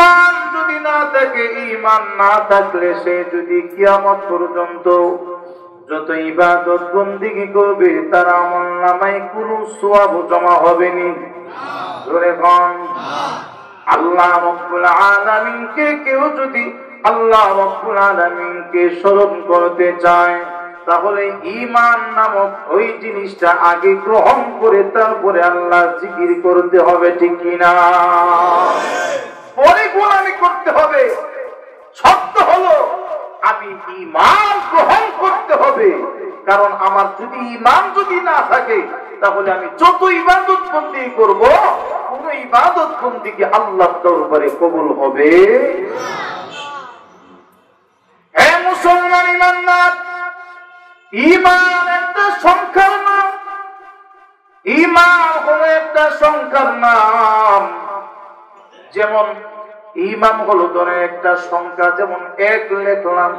ঈমান যদি না থাকে, ঈমান না থাকলে সে যদি কিয়ামত পর্যন্ত যত ইবাদত বন্দেগী করবে তার আমলনামায় কোনো সওয়াব জমা হবে না। জোরে কোন আল্লাহ রাব্বুল আলামিনকে কেউ যদি আল্লাহ রাব্বুল আলামিনকে স্মরণ করতে চায়, তাহলে ঈমান নামক ওই জিনিসটা আগে গ্রহণ করে তারপরে আল্লাহ জিকির করতে হবে, ঠিক কিনা? পরে গোলামি করতে হবে। শর্ত হলো আমি ঈমান গ্রহণ করতে হবে, কারণ আমার যদি ঈমান যদি না থাকে তাহলে আমি যত ইবাদত বন্দেগী করব কোন ইবাদত বন্দেগী আল্লাহর দরবারে কবুল হবে। হে মুসলমান ঈমানদার, ঈমান একটা সংখ্যার নাম। ঈমান হলো একটা সংখ্যার নাম। যেমন ঈমান হলো ধরে একটা সংখ্যা, যেমন 1 লিখলাম,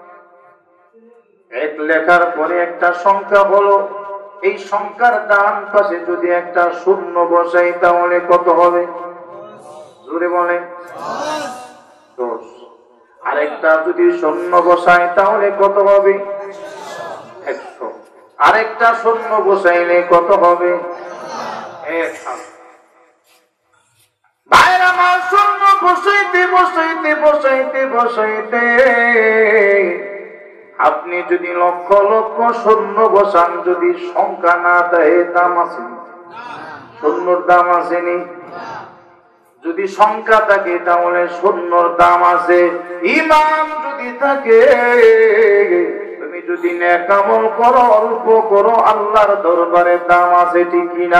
1 লেখার পরে একটা সংখ্যা হলো, এই সংখ্যার ডান পাশে যদি একটা শূন্য বসাই তাহলে কত হবে? জোরে বলেন। 10। আরেকটা যদি শূন্য বসাই তাহলে কত হবে? 100। আরেকটা শূন্য বসাইলে কত হবে? 1000। বাইরে আমার শূন্য বসাইতে বসাইতে বসাইতে বসাইতে আপনি যদি লক্ষ লক্ষ শূন্য বসান, যদি সংখ্যা না দেয় দাম আছে? শূন্যর দাম আসেনি। যদি সংখ্যা থাকে তাহলে শূন্যর দাম আছে। ঈমান যদি থাকে, তুমি যদি নেক আমল করো, অল্প করো, আল্লাহর দরবারে দাম আছে, ঠিক কিনা?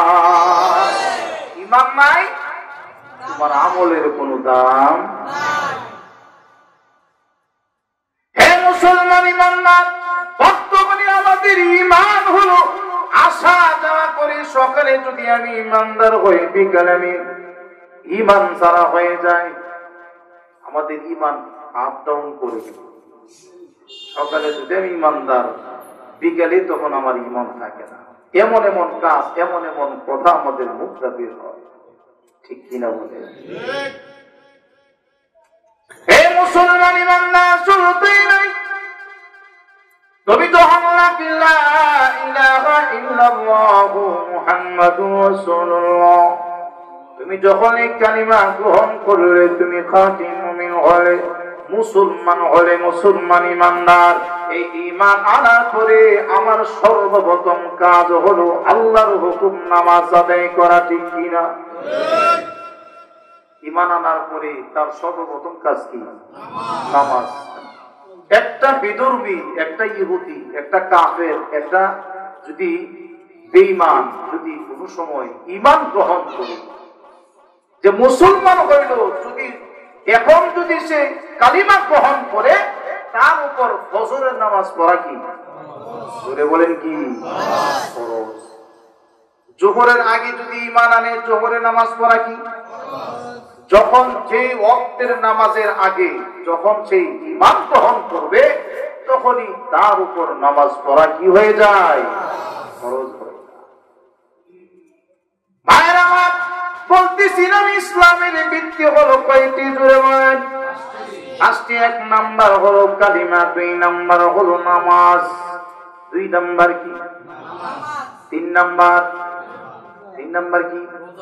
ঈমান নাই, তোমার আমলের কোনো দাম নাই। হে মুসলমান ঈমানদার, বর্তমানে আমাদের ঈমান হলো আশা যাওয়া করে, সকালে যদি আমি ঈমানদার হই, বিকালে আমি ঈমান ছাড়া হয়ে যায়। আমাদের ঈমান আপ ডাউন করে, সকালে যদি আমি ঈমানদার, বিকালে তখন আমার ঈমান থাকে না। এমন এমন কাজ, এমন এমন কথা আমাদের মুখ বের হয়, ঠিক কিনা বলে? হে মুসলমান ঈমানদার, শুরুতেই নাই তুমি তো আল্লাহ লা ইলাহা ইল্লাল্লাহু মুহাম্মাদুর রাসূলুল্লাহ, তুমি যখন এই কালিমা গ্রহণ করলে তুমি খাঁটি মুমিন হলে, মুসলমান হলে, মুসলমান ঈমানদার। এই ঈমান আনার পরে আমার সর্বপ্রথম কাজ হলো আল্লাহর হুকুম নামাজ আদায় করা, ঠিক কিনা? ঈমান আনার পরে তার সর্বপ্রথম কাজ কি? নামাজ। একটা বিধর্মী, একটা ইহুদি, একটা কাফের, একটা যদি বেঈমান যদি কোনো সময় ঈমান গ্রহণ করে যে মুসলমান হইল, যদি এখন যদি সে কালিমা গ্রহণ করে, তার উপর ফজরের নামাজ পড়া কি? জোরে বলেন কি? ফরজ। জোহরের আগে যদি ঈমান আনে, জোহরের নামাজ পড়া কি? যখন যেই ওয়াক্তের নামাজের আগে যখন সেই ঈমান গ্রহণ করবে, তখনই তার উপর নামাজ পড়া কি হয়ে যায়? ফরজ হয়ে যায়। ভাইরা আমার, বলতেছিলাম ইসলামের ভিত্তি হলো কয়টি? জোরে বলেন। 5টি। 1 নাম্বার হলো কালিমা, 2 নাম্বার হলো নামাজ, 2 নাম্বার কি? 3 নাম্বার। 3 নাম্বার কি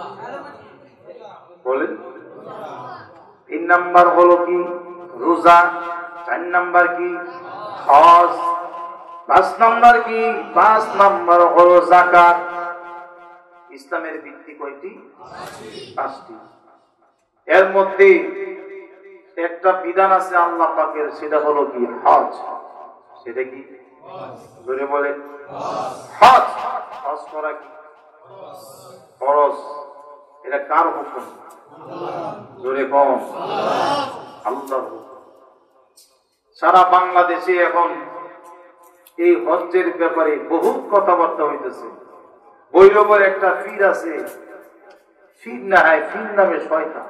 বলেন? 3 নাম্বার হলো কি? রোজা। 4 নাম্বার কি? হজ। 5 নাম্বার কি? 5 নাম্বার হলো যাকাত। ইসলামের ভিত্তি কয়টি? 5টি। এর মধ্যে একটা বিধান আছে আল্লাহ পাকের, সেটা হলো কি? হজ। সেটা কি? জোরে বলেন। হজ। হজ করা কি? ফরজ। এটা কার হুকুম? জোরে কম। আল্লাহর হুকুম। সারা বাংলাদেশে এখন এই হজ্জের ব্যাপারে বহু কথাবার্তা হইতেছে। ভৈরবের একটা পীর আছে, পীর না হয় পীর নামে শয়তান।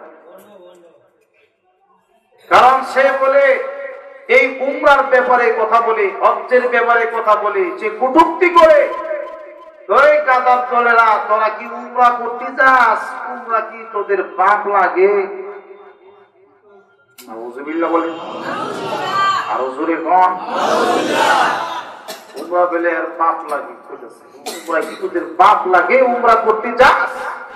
কারণ সে বলে এই উমরার ব্যাপারে কথা বলে, হজ্জের ব্যাপারে কথা বলে, সে কটূক্তি করে। তোই গাদার দলেরা, তোরা কি উমরা করতে যাস? উমরা কি তোদের পাপ লাগে? নাউযুবিল্লাহ বলেন, আরো জোরে কোন। উমরা পেলে আর পাপ লাগে, উমরা কি তোদের পাপ লাগে? উমরা করতে যাস,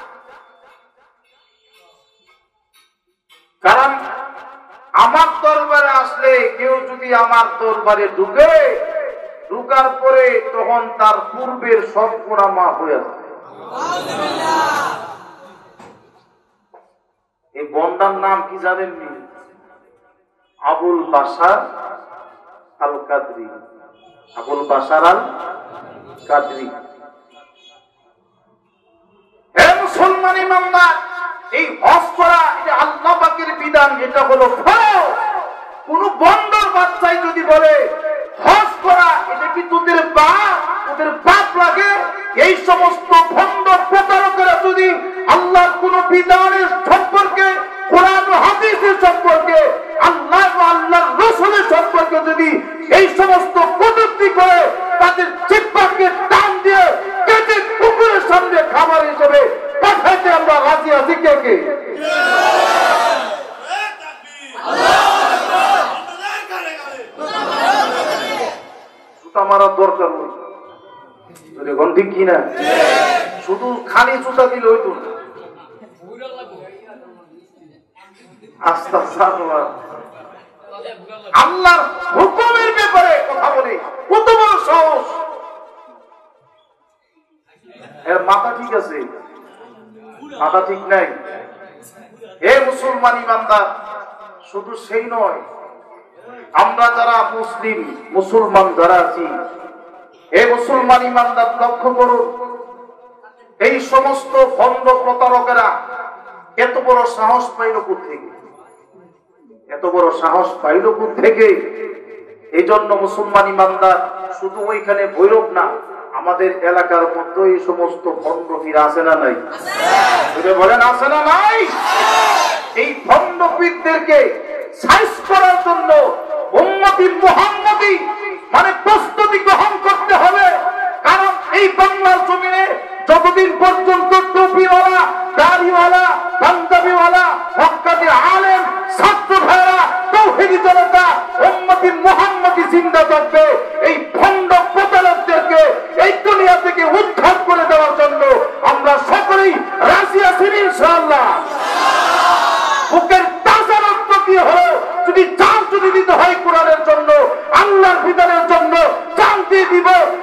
কারণ আমার দরবারে আসলে কেউ যদি আমার দরবারে ঢুকে, ঢুকার পরে তখন তার পূর্বের সব গুনাহ মাফ হয়ে যায়। এই বন্দার নাম কি জানেননি? আবুল বাশার আল কাদরি। আবুল বাশার আল কাদরি। হে মুসলমান ইমানদার, এই হজ করা এটা আল্লাহ পাকের বিধান, এটা হলো ফরজ। কোন বন্দর বাচ্চাই যদি বলে হজ করা এটা কি তোদের বাপ লাগে, এই সমস্ত ভণ্ড প্রতারকরা যদি আল্লাহর কোন বিধানের সম্পর্কে, কোরআন ও হাদিসের সম্পর্কে, আল্লাহ ও আল্লাহর রাসূলের সম্পর্কে যদি এই সমস্ত কটূক্তি করে, তাদের জিহ্বাকে টান দিয়ে কেটে কুকুরের সামনে খাবার হিসেবে পাঠাইতে আমরা রাজি আছি। কে কে? জুতা মারার দরকার নেই, ঠিক কিনা? শুধু খালি জুতা দিলে হইতো না। আল্লাহর হুকুমের ব্যাপারে কথা বলে কত বড় সাহস! এর মাথা ঠিক আছে? মাথা ঠিক নাই। হে মুসলমান ইমানদার, শুধু সেই নয়, আমরা যারা মুসলমান যারা আছি, হে মুসলমান ইমানদার লক্ষ্য করুন, এই সমস্ত ভণ্ড প্রতারকেরা এত বড় সাহস পাইল কোত্থেকে? এত বড় সাহস পাইল কোত্থেকে? এই জন্য মুসলমান ইমানদার শুধু ওইখানে ভৈরব না, আমাদের এলাকার মধ্যে এই সমস্ত ভণ্ড পীর আছে না নাই? বলেন আছে না নাই? এই ভণ্ড পীরদেরকে সাইজ করার জন্য উম্মতি মুহাম্মদি মানে প্রস্তুতি গ্রহণ করতে হবে। কারণ এই বাংলার জমিনে যতদিন পর্যন্ত টুপিওয়ালা, দাড়িওয়ালা, পাঞ্জাবিওয়ালা, হক্কানি আলেম, ছাত্র ভাইরা, তাওহীদি জনতা, উম্মতি মুহাম্মদি জিন্দা থাকবে, এই ভণ্ড প্রতারকদেরকে এই দুনিয়া থেকে উদ্ধার করে দেওয়ার জন্য আমরা সকলেই রাজি আছি ইনশাআল্লাহ। বুকের তাজা রক্ত দিয়ে হলো যদি জান যদি দিতে হয় কোরআনের জন্য, আল্লাহর বিধানের জন্য জান দিয়ে দিব।